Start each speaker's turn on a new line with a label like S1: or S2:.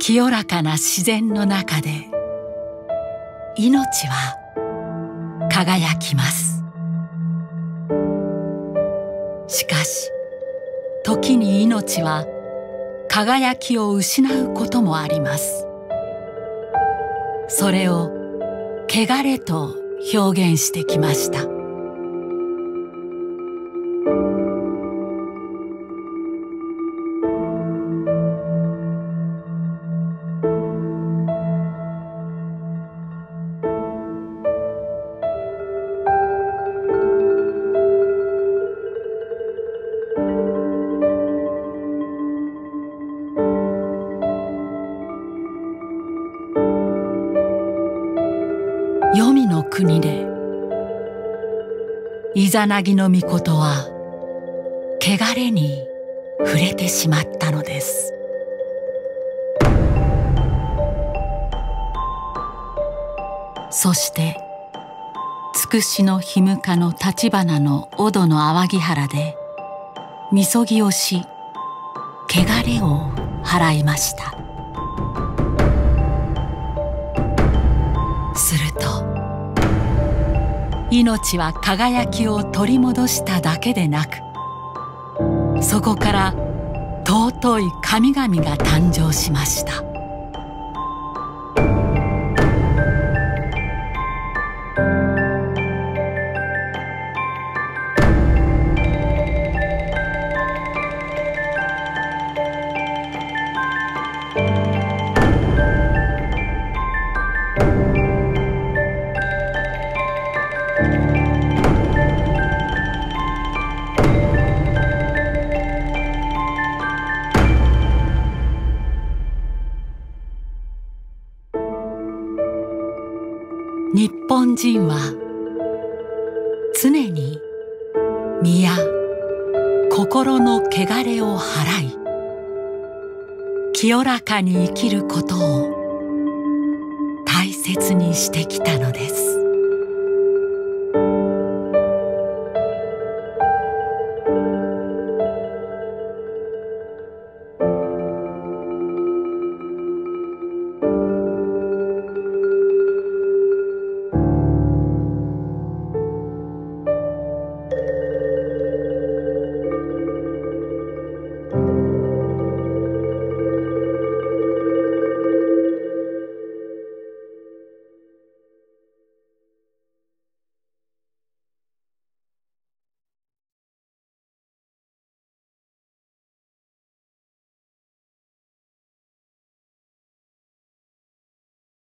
S1: 清らかな自然の中で命は輝きます。しかし時に命は輝きを失うこともあります。それを汚れと表現してきました。黄泉の国でイザナギの御事は汚れに触れてしまったのです。そしてつくしのひむかの立花の尾戸の淡木原でみそぎをし汚れを払いました。すると命は輝きを取り戻しただけでなく、そこから尊い神々が誕生しました。日本人は常に身や心の汚れを払い、清らかに生きることを大切にしてきたのです。